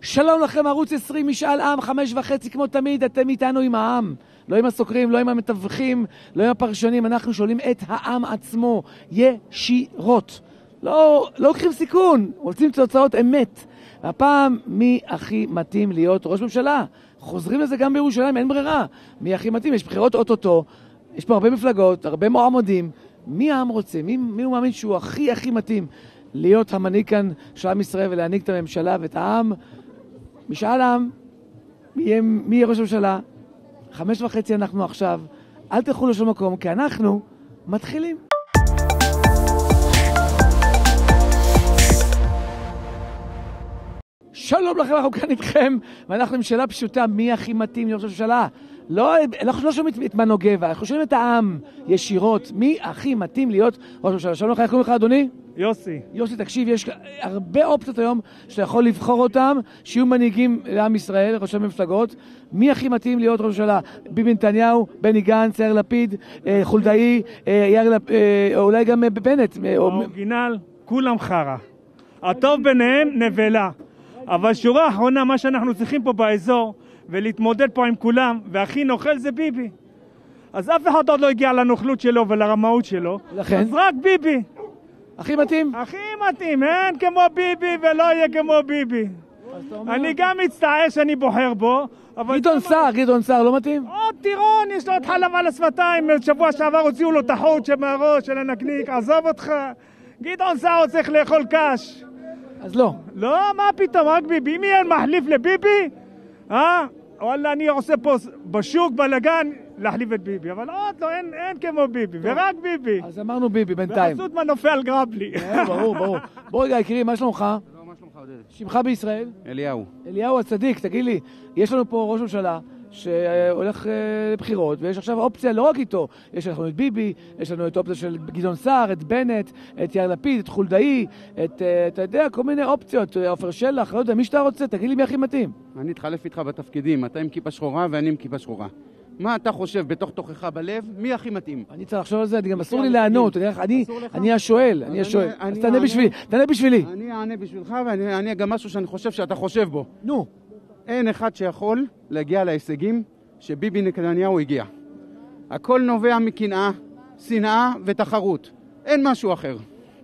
שלום לכם, ערוץ 20, משאל עם, 5:30 כמו תמיד, אתם איתנו עם העם. לא עם הסוקרים, לא עם המתווכים, לא עם הפרשנים, אנחנו שואלים את העם עצמו ישירות. לא לוקחים סיכון, רוצים תוצאות אמת. הפעם, מי הכי מתאים להיות ראש ממשלה? חוזרים לזה גם בירושלים, אין ברירה. מי הכי מתאים? יש בחירות אוטוטו, יש פה הרבה מפלגות, הרבה מועמדים. מי העם רוצה? מי הוא מאמין שהוא הכי מתאים להיות המנהיג כאן של עם ישראל ולהנהיג את הממשלה ואת העם? משאל עם, מי יהיה ראש הממשלה? 5:30 אנחנו עכשיו. אל תלכו לשום מקום, כי אנחנו מתחילים. שלום לכם, אנחנו כאן איתכם, ואנחנו עם שאלה פשוטה, מי הכי מתאים לראש הממשלה? אנחנו לא שומעים את מנו גבע, אנחנו שומעים את העם ישירות, מי הכי מתאים להיות ראש הממשלה? שלום לך, איך קוראים לך, אדוני? יוסי. יוסי, תקשיב, יש הרבה אופציות היום שאתה יכול לבחור אותם, שיהיו מנהיגים לעם ישראל, ראשי מפלגות. מי הכי מתאים להיות ראש הממשלה? ביבי נתניהו, בני גנץ, יאיר לפיד, חולדאי, אולי גם בנט. האורגינל, כולם חרה. הטוב ביניהם נבלה. אבל שורה האחרונה, מה שאנחנו צריכים פה באזור, ולהתמודד פה עם כולם, והכי נוכל זה ביבי. אז אף אחד עוד לא הגיע לנוכלות שלו ולרמאות שלו. לכן? אז רק ביבי. הכי מתאים? הכי מתאים, אין כמו ביבי ולא יהיה כמו ביבי. אני גם מצטער שאני בוחר בו. גדעון סער לא מתאים? עוד טירון, יש לו את חלב על השפתיים. שבוע שעבר הוציאו לו את החוט שמהראש של הנקניק, עזוב אותך. גדעון סער צריך לאכול קש. אז לא. לא, מה פתאום, רק ביבי. מי אין מחליף לביבי? וואלה, אני עושה פה בשוק, בלגן, להחליף את ביבי. אבל עוד לא, אין כמו ביבי, ורק ביבי. אז אמרנו ביבי בינתיים. בחסות מנופי על גרבלי. ברור. בוא רגע, יקירי, מה שלומך? מה שלומך, עודד? שמך בישראל? אליהו. אליהו הצדיק, תגיד לי, יש לנו פה ראש ממשלה שהולך לבחירות, ויש עכשיו אופציה לא רק איתו, יש לנו את ביבי, יש לנו את אופציה של גדעון סער, את בנט, את יאיר לפיד, את חולדאי, אתה יודע, כל מיני אופציות, עופר שלח, לא יודע, מי שאתה רוצה, תגיד לי מי הכי מתאים. אני אתחלף איתך בתפקידים, אתה עם כיפה שחורה ואני עם כיפה שחורה. מה אתה חושב בתוך תוכך בלב, מי הכי מתאים? אני צריך לחשוב על זה, אני גם אסור לי לענות, אני השואל, אז תענה בשבילי. אני אענה בשבילך ואני אענה גם משהו שאני חושב שאתה חושב בו. נו. אין אחד שיכול להגיע להישגים שביבי נתניהו הגיע. הכל נובע מקנאה, שנאה ותחרות. אין משהו אחר.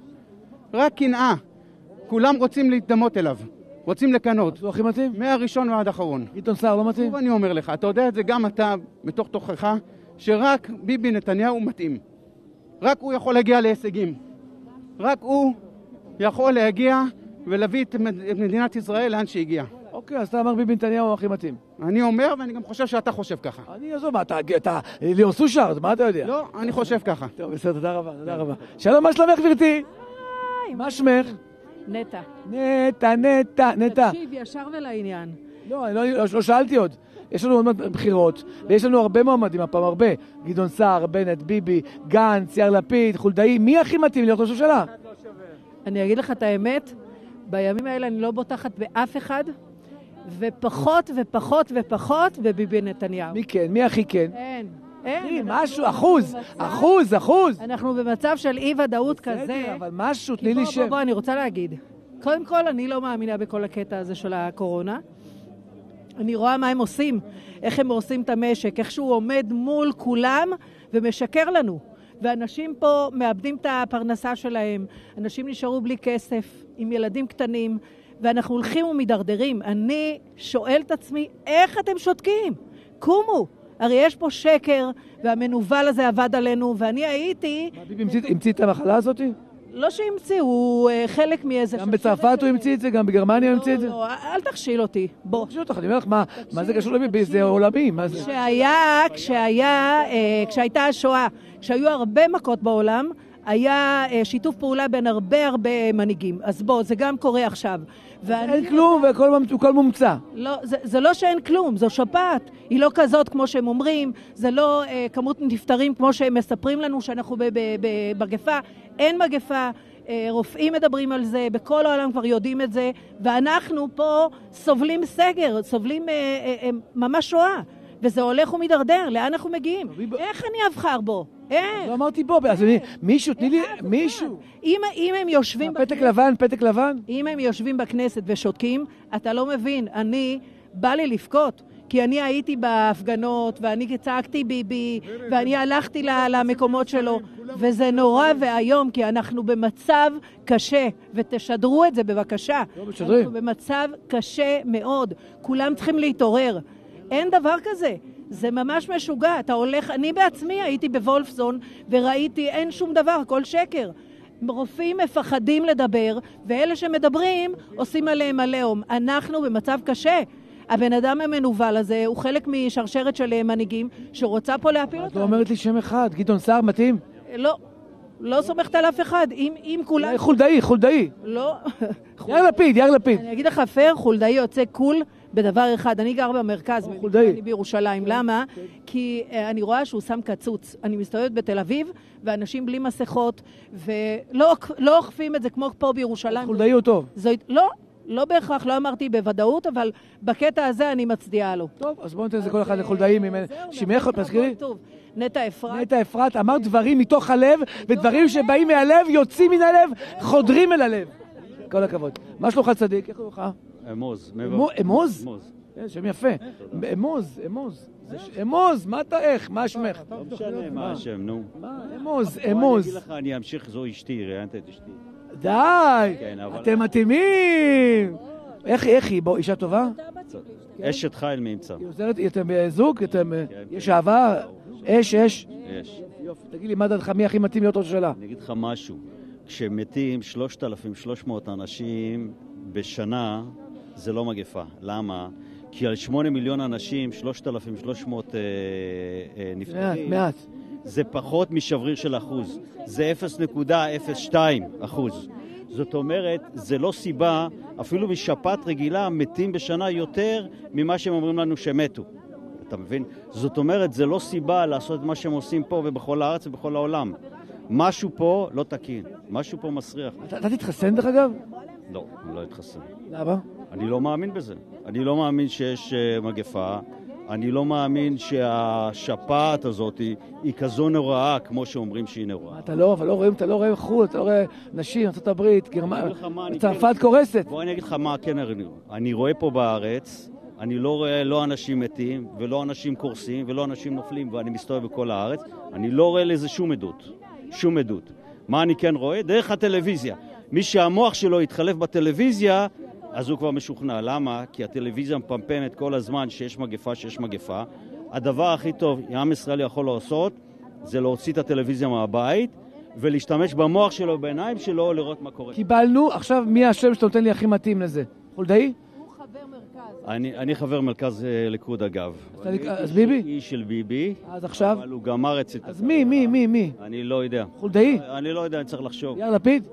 רק קנאה. כולם רוצים להתדמות אליו. רוצים לקנות. הוא הכי מתאים? מהראשון ועד האחרון. גדעון סער לא מתאים? אני אומר לך, אתה יודע את זה גם אתה בתוך תוכך, שרק ביבי נתניהו מתאים. רק הוא יכול להגיע להישגים. רק הוא יכול להגיע ולהביא את מדינת ישראל לאן שהגיע. אוקיי, אז אתה אמר ביבי נתניהו הכי מתאים. אני אומר, ואני גם חושב שאתה חושב ככה. אני עזוב, אתה ליאור סושארד, מה אתה יודע? לא, אני חושב ככה. טוב, בסדר, תודה רבה. שלום, מה שלומך גברתי? מה שמך? נטע. נטע. תקשיב, ישר ולעניין. לא, לא שאלתי עוד. יש לנו עוד בחירות, ויש לנו הרבה מועמדים הפעם, הרבה. גדעון סער, בנט, ביבי, גנץ, יאיר לפיד, חולדאי. מי הכי מתאים להיות ראש הממשלה? אני אגיד לך את האמת, בימים האלה אני לא בוטחת באף אחד, ופחות בביבי נתניהו. מי כן? מי הכי כן? אין. משהו, אחוז. אנחנו במצב של אי ודאות כזה. אבל משהו, תני לי שם. בוא, אני רוצה להגיד. קודם כל, אני לא מאמינה בכל הקטע הזה של הקורונה. אני רואה מה הם עושים, איך הם עושים את המשק, איך שהוא עומד מול כולם ומשקר לנו. ואנשים פה מאבדים את הפרנסה שלהם, אנשים נשארו בלי כסף, עם ילדים קטנים, ואנחנו הולכים ומדרדרים. אני שואל את עצמי, איך אתם שותקים? קומו. הרי יש פה שקר, והמנוול הזה עבד עלינו, ואני הייתי... ביבי המציא את המחלה הזאת? לא שהמציא, הוא חלק מאיזה... גם בצרפת הוא המציא את זה, גם בגרמניה הוא המציא את זה? לא, אל תכשיל אותי, בוא. תכשיל אותך, אני אומר לך, מה זה קשור לביבי? זה עולמי, מה זה? כשהייתה השואה, כשהיו הרבה מכות בעולם, היה שיתוף פעולה בין הרבה מנהיגים. אז בוא, זה גם קורה עכשיו. אין כלום והכל מומצא. לא, זה לא שאין כלום, זו שפעת. היא לא כזאת כמו שהם אומרים, זה לא כמות נפטרים כמו שהם מספרים לנו שאנחנו במגפה. אין מגפה, רופאים מדברים על זה, בכל העולם כבר יודעים את זה, ואנחנו פה סובלים סגר, סובלים ממש שואה. וזה הולך ומדרדר, לאן אנחנו מגיעים? איך אני אבחר בו? איך? לא אמרתי בו, אז מישהו, תני לי, מישהו. אם הם יושבים... פתק לבן, פתק לבן. אם הם יושבים בכנסת ושותקים, אתה לא מבין. בא לי לבכות, כי אני הייתי בהפגנות, ואני צעקתי ביבי, ואני הלכתי למקומות שלו, וזה נורא והיום, כי אנחנו במצב קשה, ותשדרו את זה בבקשה. לא משדרים. אנחנו במצב קשה מאוד. כולם צריכים להתעורר. אין דבר כזה. זה ממש משוגע. אתה הולך, אני בעצמי הייתי בוולפסון, וראיתי, אין שום דבר, הכל שקר. רופאים מפחדים לדבר, ואלה שמדברים עושים עליהם עליהם. אנחנו במצב קשה. הבן אדם המנוול הזה הוא חלק משרשרת של מנהיגים שרוצה פה להפיל אותנו. את לא אומרת לי שם אחד, גדעון סער מתאים? לא סומכת על אף אחד. אם כולם... חולדאי. לא. יאיר לפיד. אני אגיד לך פייר, חולדאי יוצא קול בדבר אחד. אני גר במרכז, אני בירושלים. למה? כי אני רואה שהוא שם קצוץ. אני מסתובבת בתל אביב, ואנשים בלי מסכות, ולא אוכפים את זה כמו פה בירושלים. חולדאי הוא טוב. לא בהכרח, לא אמרתי בוודאות, אבל בקטע הזה אני מצדיעה לו. טוב, אז בואו ניתן לזה כל אחד לחולדאי ממנו. שמך, תזכירי? נטע אפרת. נטע אפרת, אמר דברים מתוך הלב, ודברים שבאים מהלב, יוצאים מן הלב, חודרים אל הלב. כל הכבוד. מה שלומך צדיק? איך קוראים לך? אמוז. אמוז? שם יפה. אמוז, מה אתה איך? מה שמך? לא משנה מה השם, נו. אמוז. אני אגיד לך, אני אמשיך, זו אשתי, ראיינת את אשתי. די, אתם מתאימים. איך היא? בוא, אישה טובה? אשת חיל מאמצע. אתם זוג? יש אהבה? אש? יש. יופי, תגיד לי, מה דעתך? מי הכי מתאים להיות ראש ממשלה? אני אגיד לך משהו. כשמתים 3,300 אנשים בשנה, זה לא מגפה. למה? כי על 8 מיליון אנשים, 3,300 נפטרים. מעט. זה פחות משבריר של אחוז. זה 0.02%. זאת אומרת, זה לא סיבה, אפילו משפעת רגילה מתים בשנה יותר ממה שהם אומרים לנו שמתו. אתה מבין? זאת אומרת, זה לא סיבה לעשות את מה שהם עושים פה ובכל הארץ ובכל העולם. משהו פה לא תקין, משהו פה מסריח. אתה תתחסן דרך אגב? לא, אני לא אתחסן. למה? אני לא מאמין בזה. אני לא מאמין שיש מגפה. אני לא מאמין שהשפעת הזאת היא כזו נוראה כמו שאומרים שהיא נוראה. אתה לא רואה חו"ל, אתה לא רואה נשים, ארצות הברית, גרמניה, צרפת קורסת. בוא אני אגיד לך מה כן אני רואה פה בארץ, אני לא רואה לא אנשים מתים ולא אנשים קורסים ולא אנשים נופלים, ואני מסתובב בכל הארץ, אני לא רואה לזה שום עדות. מה אני כן רואה? דרך הטלוויזיה. מי שהמוח שלו יתחלף בטלוויזיה, אז הוא כבר משוכנע. למה? כי הטלוויזיה מפמפמת כל הזמן שיש מגפה. הדבר הכי טוב עם ישראל יכול לעשות, זה להוציא את הטלוויזיה מהבית, ולהשתמש במוח שלו, בעיניים שלו, לראות מה קורה. קיבלנו, עכשיו מי השם שאתה נותן לי הכי מתאים לזה? חולדאי? הוא חבר מרכז. אני חבר מרכז ליכוד אגב. אז ביבי? איש של ביבי. אז עכשיו? אבל הוא גמר את אז מי? אני לא יודע. חולדאי? אני לא יודע, אני צריך לחשוב. יאיר לפיד?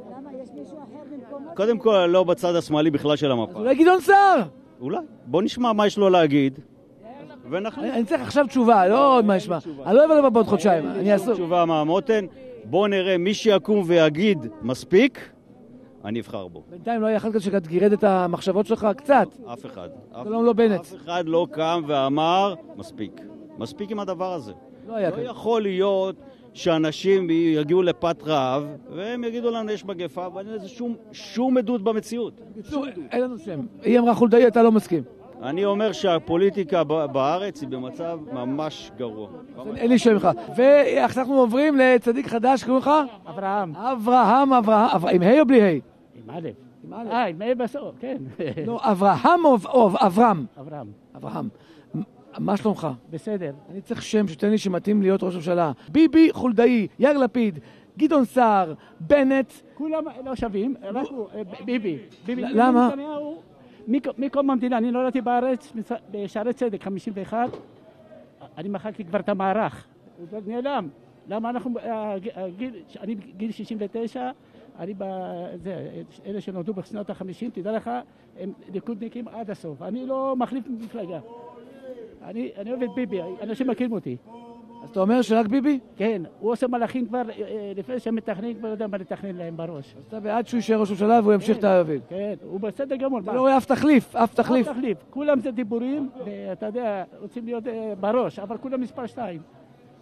קודם כל, לא בצד השמאלי בכלל של המפה. אולי גדעון סער? אולי. בוא נשמע מה יש לו להגיד. ונחליט. אני צריך עכשיו תשובה, לא עוד מה ישמע. אני לא אבוא בעוד חודשיים, אני אעשו. תשובה מהמותן. בוא נראה, מי שיקום ויגיד מספיק, אני אבחר בו. בינתיים לא היה אחד כזה שגירד את המחשבות שלך קצת. אף אחד. שלום לא בנט. אף אחד לא קם ואמר מספיק. מספיק עם הדבר הזה. לא היה לא כזה. יכול להיות שאנשים יגיעו לפת רעב, והם יגידו לנו יש מגפה, ואין לזה שום עדות במציאות. אין לנו שם. היא אמרה חולדאי, אתה לא מסכים. אני אומר שהפוליטיקה בארץ היא במצב ממש גרוע. אין לי שם לך. ועכשיו אנחנו עוברים לצדיק חדש, קוראים לך? אברהם. אברהם. עם ה' או בלי ה'? עם א'. עם ה' בסוף, כן. לא, אברהם או אברהם? אברהם. מה שלומך? בסדר. אני צריך שם שתן לי שמתאים להיות ראש ממשלה. ביבי, חולדאי, יאיר לפיד, גדעון סער, בנט. כולם לא שווים, רק הוא, ביבי. למה? מקום המדינה, אני נולדתי בארץ, בשערי צדק, 51. אני מחקתי כבר את המערך. הוא כבר נעלם. למה אנחנו, אני גיל 69, אלה שנולדו בשנות ה-50, תדע לך, הם ליכודניקים עד הסוף. אני לא מחליף מפלגה. אני אוהב את ביבי, אנשים מכירים אותי. אז אתה אומר שרק ביבי? כן, הוא עושה מלאכים כבר, לפני שהם מתכננים, כבר יודע מה לתכנן להם בראש. אז אתה בעד שהוא יישאר ראש ממשלה והוא ימשיך את הערבים. כן, הוא בסדר גמור. אתה לא רואה אף תחליף. כולם זה דיבורים, ואתה יודע, רוצים להיות בראש, אבל כולם מספר 2.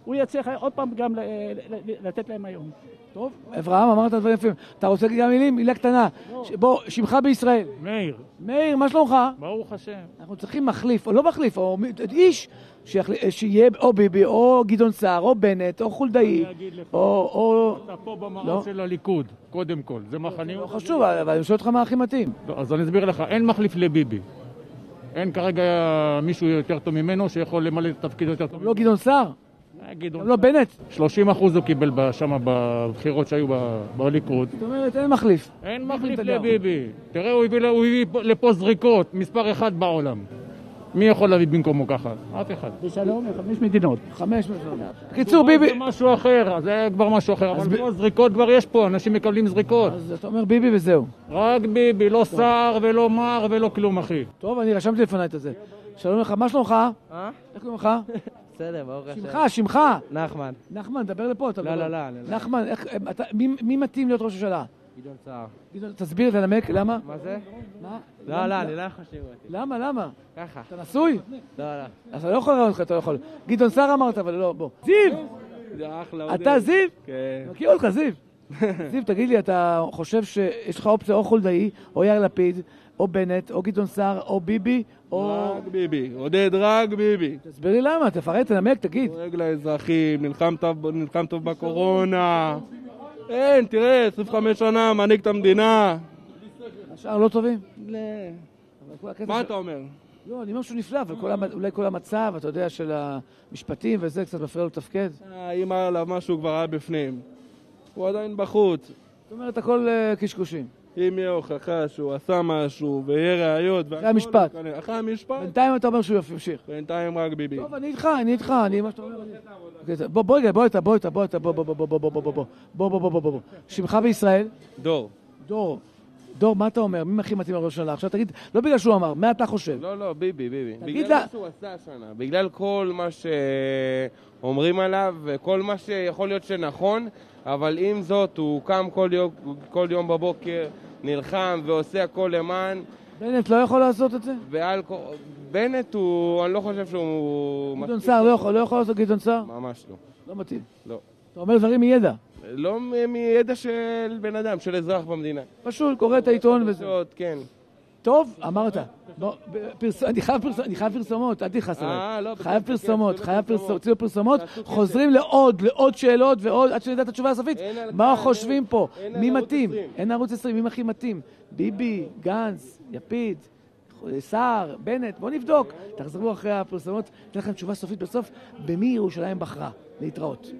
הוא יצליח עוד פעם גם לתת להם היום. טוב, אברהם, אמרת דברים יפים. אתה רוצה להגיד גם מילים? מילה קטנה. בוא, שמך בישראל. מאיר. מאיר, מה שלומך? ברוך השם. אנחנו צריכים מחליף, או לא מחליף, או איש שיהיה או ביבי, או גדעון סער, או בנט, או חולדאי, או... אתה פה במערב של הליכוד, קודם כל. זה מחנה... לא חשוב, אבל אני שואל אותך מה הכי מתאים. אז אני אסביר לך, אין מחליף לביבי. אין כרגע מישהו יותר טוב ממנו שיכול למלא את התפקיד יותר טוב. לא גדעון סער? גדעון. לא בנט? 30% הוא קיבל שם בבחירות שהיו בליכוד. זאת אומרת, אין מחליף. אין מחליף לביבי. תראה, הוא הביא לפה זריקות, מספר אחד בעולם. מי יכול להביא במקומו ככה? אף אחד. בשלום, 5 מדינות. 5 מדינות. בקיצור, ביבי... זה משהו אחר, זה כבר משהו אחר. אבל פה זריקות כבר יש פה, אנשים מקבלים זריקות. אז אתה אומר ביבי וזהו. רק ביבי, לא סער ולא מר ולא כלום, אחי. טוב, אני רשמתי לפני את זה. שלום לך, מה שלומך? איך קוראים לך? בסדר, ברוך השם. שמך? נחמן. נחמן, דבר לפה. לא. נחמן, מי מתאים להיות ראש הממשלה? גדעון סער. תסביר, תנמק, למה? מה זה? מה? לא, אני לא יכול שיראו אותי. למה? ככה. אתה נשוי? לא. אז אתה לא יכול לראות אותך, אתה לא יכול. גדעון סער אמרת, אבל לא, בוא. זיו! זה אחלה. אתה זיו? כן. מכיר אותך, זיו. זיו, תגיד לי, אתה חושב שיש לך אופציה או חולדאי, או יאיר לפיד, או בנט, או גדעון סער, או ביבי, או... רק ביבי, עודד רק ביבי. תסביר לי למה, תפרט, תנמק, תגיד. דואג לאזרחים, נלחם טוב בקורונה. אין, תראה, 25 שנה, מנהיג את המדינה. השאר לא טובים? מה אתה אומר? לא, אני אומר שהוא נפלא, אבל אולי כל המצב, אתה יודע, של המשפטים וזה, קצת מפריע לו לתפקד. אם היה עליו משהו כבר היה בפנים. הוא עדיין בחוץ. זאת אומרת, הכל קשקושים. אם יהיה הוכחה שהוא עשה משהו ויהיה ראיות... אחרי המשפט. אחרי המשפט. בינתיים אתה אומר שהוא ימשיך. בינתיים רק ביבי. טוב, אני איתך, מה שאתה אומר. בוא. שמך בישראל? דור. דור, מה אתה אומר? מי הכי מתאים לראש הממשלה? עכשיו תגיד, לא בגלל שהוא אמר, מה אתה חושב? לא, ביבי. תגיד בגלל מה שהוא עשה השנה, בגלל כל מה שאומרים עליו וכל מה שיכול להיות שנכון, אבל עם זאת הוא קם כל יום בבוקר, נלחם ועושה הכל למען. בנט לא יכול לעשות את זה? בנט הוא, אני לא חושב שהוא... גדעון סער לא יכול לעשות גדעון סער? ממש לא. לא מתאים. לא. אתה אומר דברים מידע. לא מידע של בן אדם, של אזרח במדינה. פשוט, קורא את העיתון וזה. כן. טוב, אמרת. אני חייב פרסומות, אל תכעס עליי. חייב פרסומות, חוזרים לעוד שאלות ועוד, עד שנדע את התשובה הסופית. מה חושבים פה? מי מתאים? אין ערוץ 20, מי הכי מתאים? ביבי, גנץ, לפיד, סער, בנט, בואו נבדוק. תחזרו אחרי הפרסומות, ניתן לכם תשובה סופית בסוף, במי ירושלים בחרה. להתראות.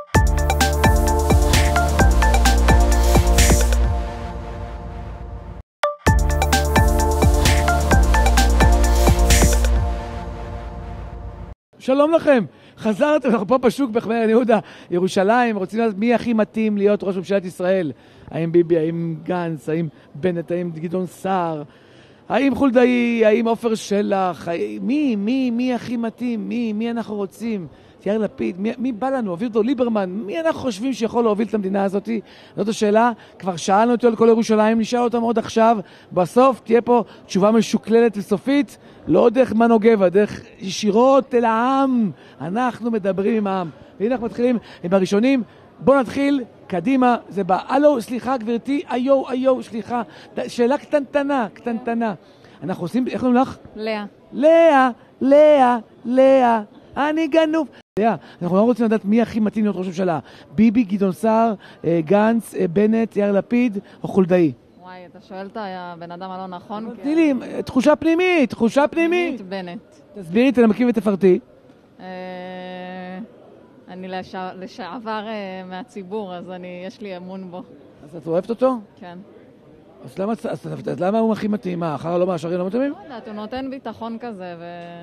שלום לכם, חזרתם, אנחנו פה בשוק בחמר יהודה, ירושלים, רוצים לדעת מי הכי מתאים להיות ראש ממשלת ישראל. האם ביבי, האם גנץ, האם בנט, האם גדעון סער, האם חולדאי, האם עופר שלח, מי הכי מתאים, מי אנחנו רוצים? יאיר לפיד, מי בא לנו? אביגדור ליברמן, מי אנחנו חושבים שיכול להוביל את המדינה הזאת? זאת השאלה, כבר שאלנו אותו על כל ירושלים, נשאל אותם עוד עכשיו, בסוף תהיה פה תשובה משוקללת וסופית, לא דרך מנו גבע, דרך ישירות אל העם, אנחנו מדברים עם העם. והנה אנחנו מתחילים עם הראשונים, בואו נתחיל, קדימה, זה בא. אלו, סליחה גברתי, איו, סליחה, שאלה קטנטנה. אנחנו עושים, איך קוראים לך? לאה. אני גנוב. אנחנו לא רוצים לדעת מי הכי מתאים להיות ראש ממשלה. ביבי, גדעון סער, גנץ, בנט, יאיר לפיד או חולדאי. וואי, אתה שואל את הבן אדם הלא נכון. תני לי, תחושה פנימית. בנט. תסבירי, תנמקי ותפרטי. אני לשעבר מהציבור, אז יש לי אמון בו. אז את אוהבת אותו? כן. אז למה הוא הכי מתאים? מה, אחר לא מהשארים לא מתאימים? לא יודעת, הוא נותן ביטחון כזה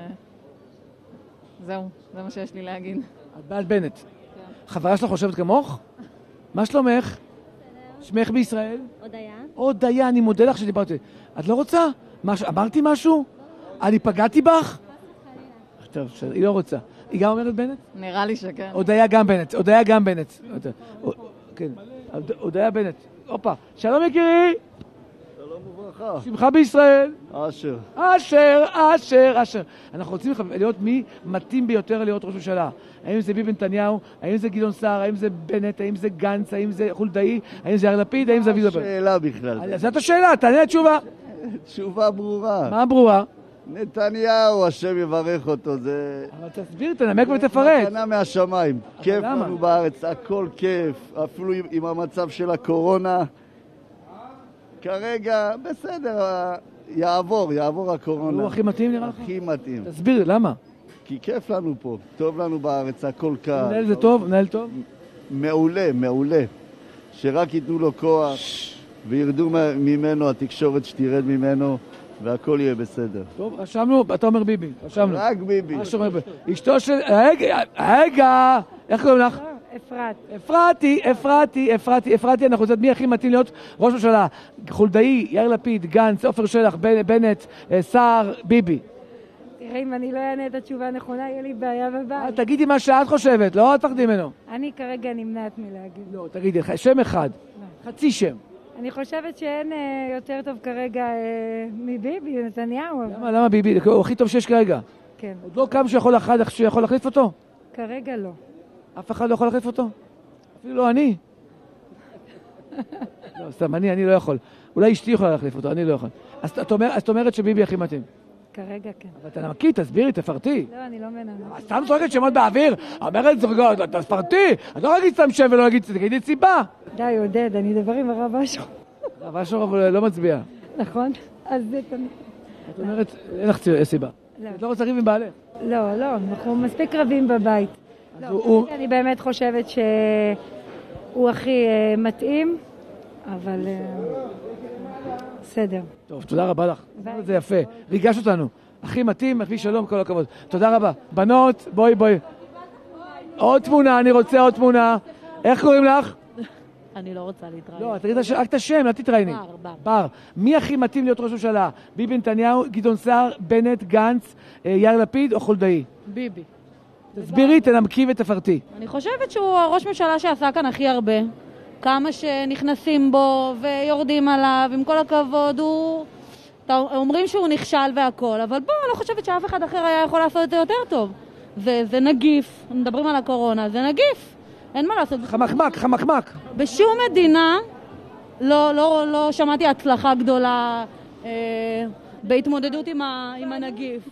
זהו, זה מה שיש לי להגיד. את בעד בנט. כן. חברה שלך חושבת כמוך? מה שלומך? שמך בישראל? הודיה, אני מודה לך שדיברתי. את לא רוצה? אמרתי משהו? אני פגעתי בך? טוב, היא לא רוצה. היא גם אומרת בנט? נראה לי שכן. הודיה גם בנט. כן, הודיה בנט. הופה, שלום יקירי! שלום וברכה. שמך בישראל? אשר. אשר, אשר, אשר. אנחנו רוצים להיות מי מתאים ביותר להיות ראש ממשלה. האם זה ביבי נתניהו, האם זה גדעון סער, האם זה בנט, האם זה גנץ, האם זה חולדאי, האם זה יאיר לפיד, האם זה אביגדור ליברמן? שאלה בכלל. זאת השאלה, תענה תשובה. תשובה ברורה. מה ברורה? נתניהו, השם יברך אותו, זה... אבל תסביר, תנמק ותפרט. מתנה מהשמיים. כיף לנו בארץ, הכל כיף, אפילו עם המצב של הקורונה. כרגע, בסדר, יעבור הקורונה. הוא הכי מתאים נראה לך? הכי מתאים. תסביר, למה? כי כיף לנו פה, טוב לנו בארץ, הכל קל. מנהל זה טוב? מנהל טוב? מעולה, מעולה. שרק ייתנו לו כוח וירדו ממנו, התקשורת שתירד ממנו, והכל יהיה בסדר. טוב, רשמנו, אתה אומר ביבי, רשמנו. רק ביבי. אשתו של... רגע, איך קוראים לך? אפרתי, אנחנו יודעת מי הכי מתאים להיות ראש ממשלה? חולדאי, יאיר לפיד, גנץ, עופר שלח, בנט, סער, ביבי. תראה, אם אני לא אענה את התשובה הנכונה, יהיה לי בעיה בבית. תגידי מה שאת חושבת, לא תפחדי ממנו. אני כרגע נמנעת מלהגיד. לא, תגידי, שם אחד, חצי שם. אני חושבת שאין יותר טוב כרגע מביבי, נתניהו. למה ביבי? הוא הכי טוב שיש כרגע. כן. עוד לא קם שיכול להחליף אותו? כרגע לא. אף אחד לא יכול להחליף אותו? אפילו לא אני. לא, סתם, אני לא יכול. אולי אשתי יכולה להחליף אותו, אני לא יכול. אז את אומרת שביבי הכי מתאים. כרגע כן. אבל תנמקי, תסבירי, תפרטי. לא, אני לא מנמקת. סתם זורקת שמות באוויר, אומרת, תפרטי. את לא להגיד סתם שם ולא להגיד, תגידי סיבה. די, עודד, אני אדבר עם הרב אשר. הרב אשר אבל לא מצביע. נכון? אז זה תמיד. את אומרת, אין לך סיבה. את לא רוצה לריב עם בעלך. לא, אנחנו מספיק רבים בבית. אני באמת חושבת שהוא הכי מתאים, אבל בסדר. טוב, תודה רבה לך. זה יפה. ריגש אותנו. הכי מתאים, הכי שלום, כל הכבוד. תודה רבה. בנות, בואי. עוד תמונה, אני רוצה עוד תמונה. איך קוראים לך? אני לא רוצה להתראיין. לא, תגיד רק את השם, אל תתראייני. בר. מי הכי מתאים להיות ראש ממשלה? ביבי נתניהו, גדעון סער, בנט, גנץ, יאיר לפיד או חולדאי? ביבי. תסבירי, תנמקי ותפרטי. אני חושבת שהוא הראש ממשלה שעשה כאן הכי הרבה. כמה שנכנסים בו ויורדים עליו, עם כל הכבוד, אומרים שהוא נכשל והכל, אבל בוא, אני לא חושבת שאף אחד אחר היה יכול לעשות את זה יותר טוב. זה נגיף, מדברים על הקורונה, זה נגיף. אין מה לעשות. חמקמק. בשום מדינה לא שמעתי הצלחה גדולה בהתמודדות עם הנגיף.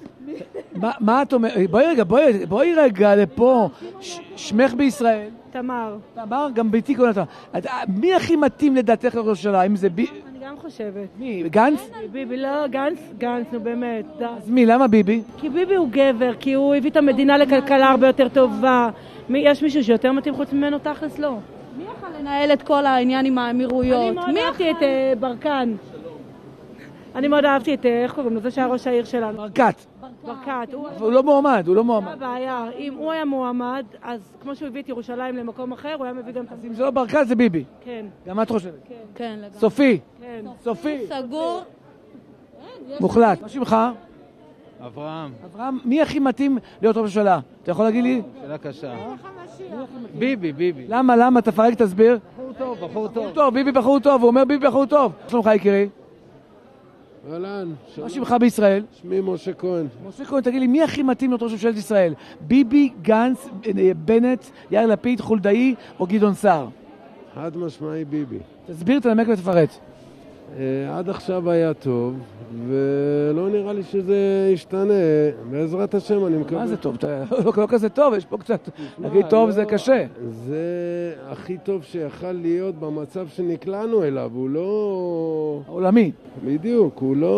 מה את אומרת? בואי רגע לפה. שמך בישראל? תמר. תמר, גם ביתי קוראים לתמר. מי הכי מתאים לדעתך לראש הממשלה? אם זה ביבי? אני גם חושבת. מי? גנץ? ביבי, לא, גנץ, נו באמת. אז מי? למה ביבי? כי ביבי הוא גבר, כי הוא הביא את המדינה לכלכלה הרבה יותר טובה. יש מישהו שיותר מתאים חוץ ממנו? תכלס לא. מי יכול לנהל את כל העניין עם האמירויות? אני מאוד אהבתי את ברקן. אני מאוד אהבתי את, איך קוראים לו? זה שהיה ראש העיר שלנו. ברקת. הוא לא מועמד, זה הבעיה. אם הוא היה מועמד, אז כמו שהוא הביא את ירושלים למקום אחר, הוא היה מביא גם את... אז אם זה לא ברקת, זה ביבי. כן. גם את חושבת? כן, לגמרי. סופי. כן. סופי. סגור. מוחלט. מה שמך? אברהם, מי הכי מתאים להיות ראש ממשלה? אתה יכול להגיד לי? שאלה קשה. ביבי. למה? תפרק, תסביר. בחור טוב. ביבי בחור טוב, הוא אומר ביבי בחור טוב. מה שלומך יקירי? אהלן. מה שמך בישראל? שמי משה כהן. משה כהן, תגיד לי, מי הכי מתאים להיות ראש ממשלת ישראל? ביבי, גנץ, בנט, יאיר לפיד, חולדאי או גדעון סער? חד משמעי ביבי. תסביר, תנמק ותפרט. עד עכשיו היה טוב, ולא נראה לי שזה ישתנה. בעזרת השם, אני מקווה. מה זה טוב? לא כזה טוב, יש פה קצת... להגיד טוב זה קשה. זה הכי טוב שיכל להיות במצב שנקלענו אליו. הוא לא... עולמי. בדיוק,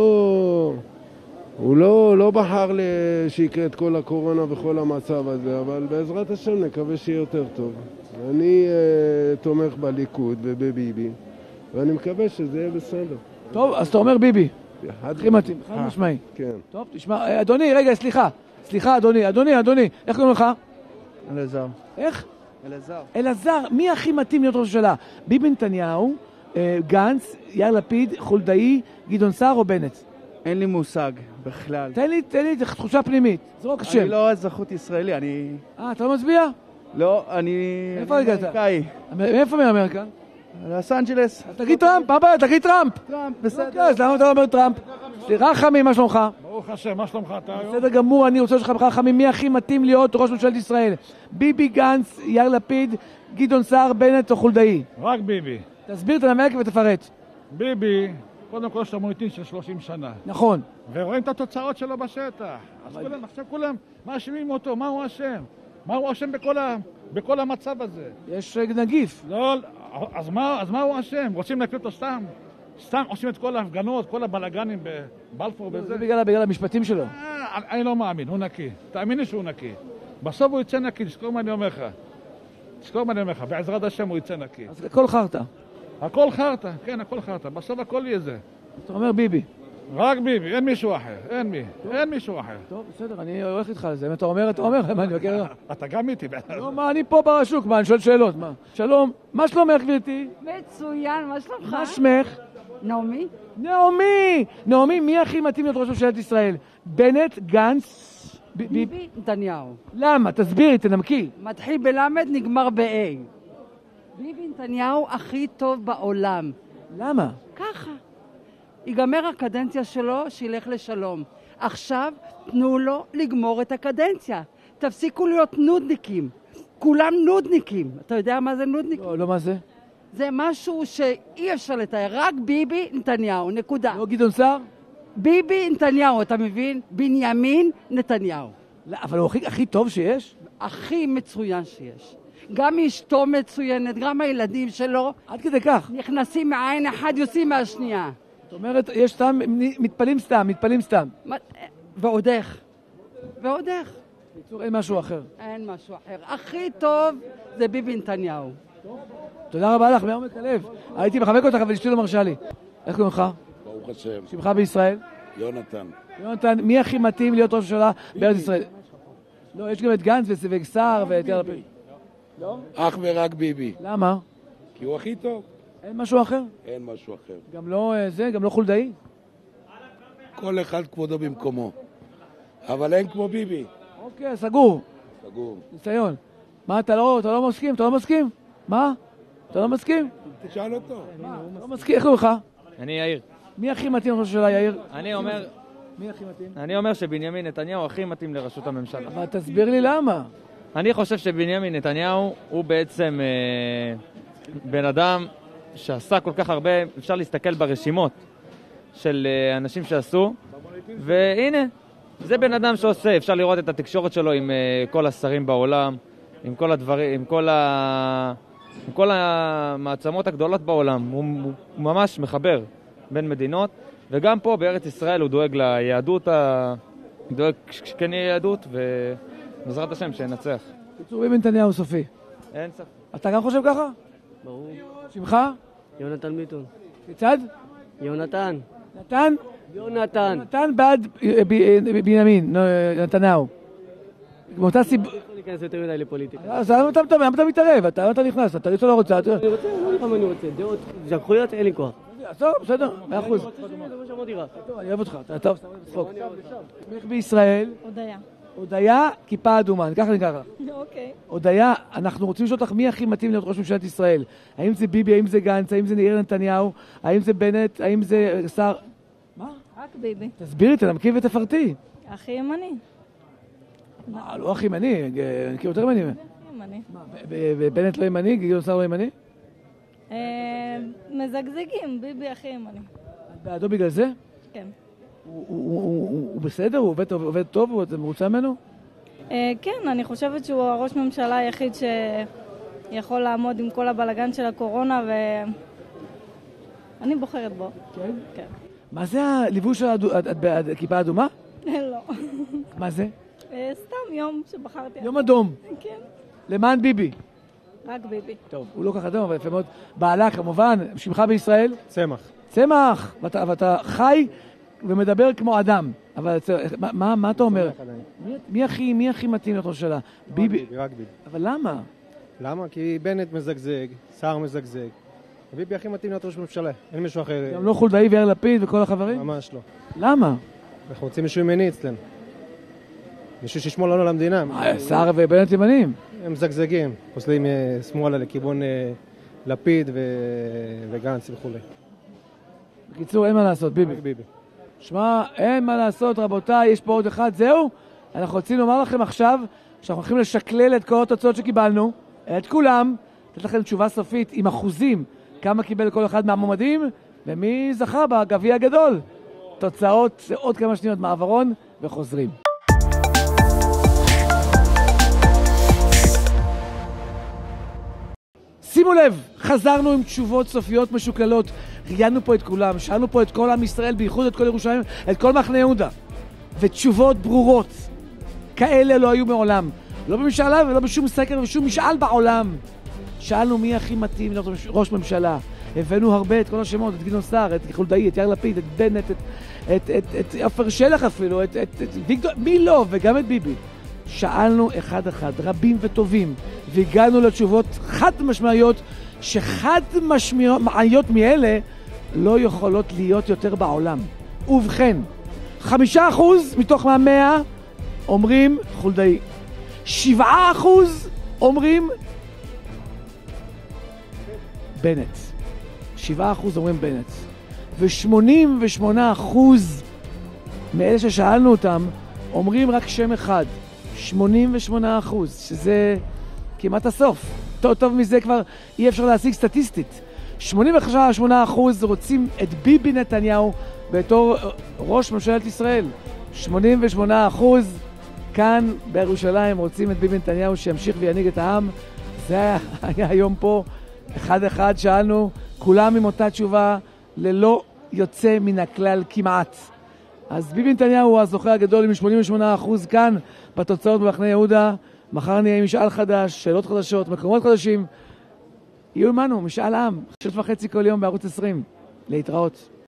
הוא לא בחר שיקרה את כל הקורונה וכל המצב הזה, אבל בעזרת השם נקווה שיהיה יותר טוב. אני תומך בליכוד ובביבי. ואני מקווה שזה יהיה בסדר. טוב, אז אתה אומר ביבי. הכי מתאים, חד משמעי. כן. טוב, תשמע, אדוני, רגע, סליחה, אדוני, איך קוראים לך? אלעזר. איך? אלעזר. אלעזר, מי הכי מתאים להיות ראש ממשלה? ביבי נתניהו, גנץ, יאיר לפיד, חולדאי, גדעון סער או בנט? אין לי מושג בכלל. תן לי תחושה פנימית, זרוק שם. אני לא אזרחות ישראלי, אתה לא מצביע? לא, אני... איפה הגעת? אמריקאי. מאיפה מאמריקה? לוס אנג'לס. תגיד טראמפ, מה הבעיה? תגיד טראמפ. טראמפ, בסדר. אוקיי, אז למה אתה לא אומר טראמפ? רחמי, מה שלומך? ברוך השם, מה שלומך אתה היום? בסדר גמור, אני רוצה שלך רחמי, מי הכי מתאים להיות ראש ממשלת ישראל? ביבי, גנץ, יאיר לפיד, גדעון סער, בנט או חולדאי? רק ביבי. תסביר, תנמק ותפרט. ביבי, קודם כל יש לו מוניטין של 30 שנה. נכון. ורואים את התוצאות שלו בשטח. אז עכשיו כולם מאשימים אותו, מה הוא אשם? מה הוא אשם בכל המצב הזה? יש נגיף. לא, אז מה הוא אשם? רוצים להקליט אותו סתם? סתם עושים את כל ההפגנות, כל הבלגנים בבלפור וזה. זה בגלל המשפטים שלו. אני לא מאמין, הוא נקי. תאמין לי שהוא נקי. בסוף הוא יצא נקי, תזכור מה אני אומר לך. תזכור מה אני אומר לך, בעזרת השם הוא יצא נקי. אז הכל חרטה. הכל חרטה, כן, הכל חרטה. בסוף הכל יהיה זה. אתה אומר ביבי. רק ביבי, אין מישהו אחר, אין מישהו אחר. טוב, בסדר, אני הולך איתך על זה. אם אתה אומר, מה אני מכיר? אתה גם איתי. לא, מה, אני פה ברשוק, מה, אני שואל שאלות, מה? שלום, מה שלומך, גברתי? מצוין, מה שלומך? מה שמך? נעמי. נעמי, מי הכי מתאים להיות ראש ממשלת ישראל? בנט, גנץ? ביבי, נתניהו. למה? תסבירי, תנמקי. מתחיל בלמד, נגמר ב-A. ביבי נתניהו הכי טוב בעולם. למה? ככה. ייגמר הקדנציה שלו, שילך לשלום. עכשיו תנו לו לגמור את הקדנציה. תפסיקו להיות נודניקים. כולם נודניקים. אתה יודע מה זה נודניקים? לא, מה זה? זה משהו שאי אפשר לתאר. רק ביבי נתניהו, נקודה. לא גדעון סער? ביבי נתניהו, אתה מבין? בנימין נתניהו. לא, אבל הוא הכי טוב שיש? הכי מצוין שיש. גם אשתו מצוינת, גם הילדים שלו. עד כדי כך. נכנסים מעין אחד, יוצאים מהשנייה. זאת אומרת, יש סתם, מתפלים סתם. ועוד איך. בקיצור, אין משהו אחר. אין משהו אחר. הכי טוב זה ביבי נתניהו. תודה רבה לך, מעומק הלב. הייתי מחבק אותך, אבל אשתי לא מרשה לי. איך קוראים לך? ברוך השם. שמך בישראל? יונתן. מי הכי מתאים להיות ראש ממשלה בארץ ישראל? לא, יש גם את גנץ וסער ואת יאיר לפיד. לא? אך ורק ביבי. למה? כי הוא הכי טוב. אין משהו אחר? אין משהו אחר. גם לא זה, גם לא חולדאי? כל אחד כבודו במקומו. אבל אין כמו ביבי. אוקיי, סגור. סגור. ניסיון. מה, אתה לא מסכים? אתה לא מסכים? מה? אתה לא מסכים? תשאל אותו. לא מסכים, איך הוא לך? אני יאיר. מי הכי מתאים לראש הממשלה, יאיר? מי הכי מתאים? אני אומר שבנימין נתניהו הכי מתאים לראשות הממשלה. אבל תסביר לי למה. אני חושב שבנימין נתניהו הוא בעצם בן אדם שעשה כל כך הרבה, אפשר להסתכל ברשימות של אנשים שעשו, והנה, זה בן אדם שעושה, אפשר לראות את התקשורת שלו עם כל השרים בעולם, עם כל הדברים, עם כל המעצמות הגדולות בעולם. הוא ממש מחבר בין מדינות, וגם פה בארץ ישראל הוא דואג ליהדות, דואג שכן יהיה יהדות, ובעזרת השם שננצח. קיצור, ביבי נתניהו סופי. אין ספק. אתה גם חושב ככה? ברור. שמך? יונתן ביטון. כיצד? יונתן. נתן? יונתן. נתן בעד בנימין, נתניהו. מאותה סיבה... אני יכול להיכנס יותר מדי לפוליטיקה. אז למה אתה מתערב? אתה נכנס, אתה רוצה לא רוצה? אני רוצה, מה אני רוצה? דעות, זכויות, אין לי כוח. טוב, בסדר, 100%. זה מה שאמרתי רק. אני אוהב אותך, טוב, סתם בצחוק. שמך בישראל? הודיה. הודיה, כיפה אדומה, ככה נקרא לך. אוקיי. הודיה, אנחנו רוצים לשאול אותך מי הכי מתאים להיות ראש ממשלת ישראל. האם זה ביבי, האם זה גנץ, האם זה יאיר נתניהו, האם זה בנט, האם זה סער? מה? רק ביבי. תסבירי, תנמקי ותפרטי. הכי ימני. לא הכי ימני, אני כאילו יותר ימני. הכי ימני. ובנט לא ימני, גדעון סער לא ימני? מזגזגים, ביבי הכי ימני. בעדו בגלל זה? כן. הוא בסדר? הוא עובד טוב? אתה מרוצה ממנו? כן, אני חושבת שהוא הראש ממשלה היחיד שיכול לעמוד עם כל הבלגן של הקורונה, ואני בוחרת בו. כן? כן. מה זה הליווי של הכיפה האדומה? לא. מה זה? סתם יום שבחרתי. יום אדום. כן. למען ביבי. רק ביבי. טוב, הוא לא כך אדום, אבל יפה מאוד. בעלה, כמובן, שמך בישראל? צמח. צמח! ואתה חי ומדבר כמו אדם. אבל מה אתה אומר? מי הכי מתאים להיות ראש הממשלה? ביבי. רק ביבי. אבל למה? למה? כי בנט מזגזג, סער מזגזג. ביבי הכי מתאים להיות ראש ממשלה. אין מישהו אחר. גם לא חולדאי ויאיר לפיד וכל החברים? ממש לא. למה? אנחנו רוצים מישהו ימני אצלנו. מישהו שישמור לנו למדינה. סער ובנט ימנים. הם מזגזגים. פוסלים שמאלה לכיוון לפיד וגנץ וכולי. בקיצור, אין מה לעשות, ביבי. ביבי. שמע, אין מה לעשות, רבותיי, יש פה עוד אחד, זהו? אנחנו רוצים לומר לכם עכשיו, שאנחנו הולכים לשקלל את כל התוצאות שקיבלנו, את כולם, לתת לכם תשובה סופית עם אחוזים, כמה קיבל כל אחד מהמועמדים, ומי זכה בגביע הגדול. תוצאות, זה עוד כמה שניות מעברון, וחוזרים. שימו לב, חזרנו עם תשובות סופיות משוקללות, ראיינו פה את כולם, שאלנו פה את כל עם ישראל, בייחוד את כל ירושלים, את כל מחנה יהודה, ותשובות ברורות, כאלה לא היו מעולם, לא במשאלה ולא בשום סקר ובשום משאל בעולם. שאלנו מי הכי מתאים להיות ראש ממשלה, הבאנו הרבה, את כל השמות, את גדעון סער, את חולדאי, את יאיר לפיד, את בנט, את עופר שלח אפילו, את ויקטור, מי לא, וגם את ביבי. שאלנו אחד אחד, רבים וטובים, והגענו לתשובות חד משמעיות, שחד משמעיות מאלה לא יכולות להיות יותר בעולם. ובכן, 5% מתוך 100 אומרים חולדאי, 7% אומרים בנט, 7% אומרים בנט, ו-88% מאלה ששאלנו אותם אומרים רק שם אחד, 88%, שזה כמעט הסוף. טוב מזה כבר אי אפשר להשיג סטטיסטית. 85% רוצים את ביבי נתניהו בתור ראש ממשלת ישראל. 88% כאן בירושלים רוצים את ביבי נתניהו שימשיך וינהיג את העם. זה היה היום פה, אחד שאלנו, כולם עם אותה תשובה, ללא יוצא מן הכלל כמעט. אז ביבי נתניהו הוא הזוכה הגדול עם 88% כאן בתוצאות במחנה יהודה. מחר נהיה עם משאל חדש, שאלות חדשות, מקומות חדשים. יהיו עמנו, משאל עם, 6:30 כל יום בערוץ 20. להתראות.